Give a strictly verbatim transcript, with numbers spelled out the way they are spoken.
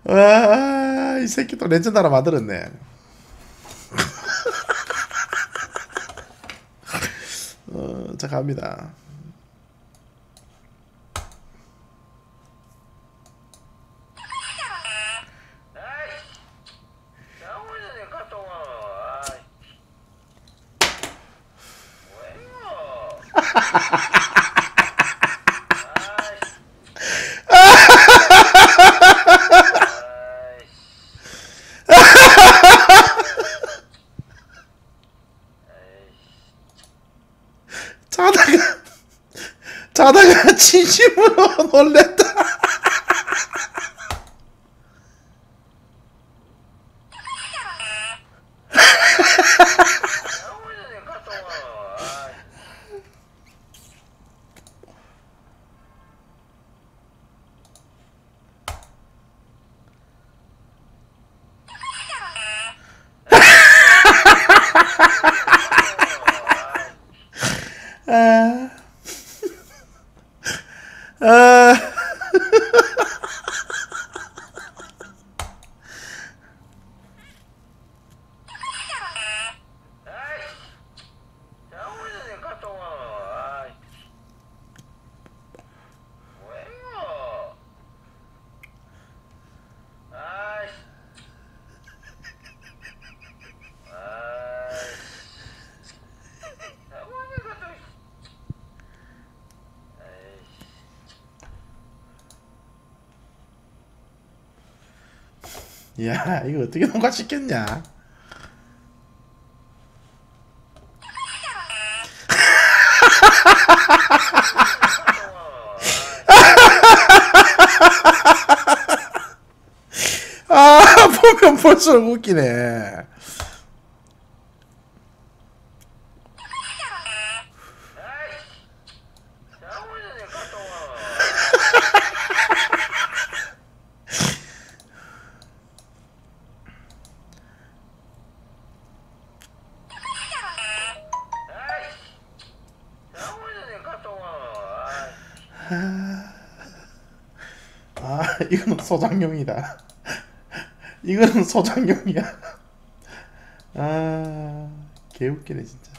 와, 이 새끼 또 레전드 하나 만들었네. 어, 자 갑니다. 자다가 자다가 진심으로 놀랬다. 아, 아, 야, 이거 어떻게 통과시켰냐? 아, 보면 볼수록 웃기네. 아, 이거는 소장용이다. 이거는 소장용이야. 아, 개웃기네 진짜.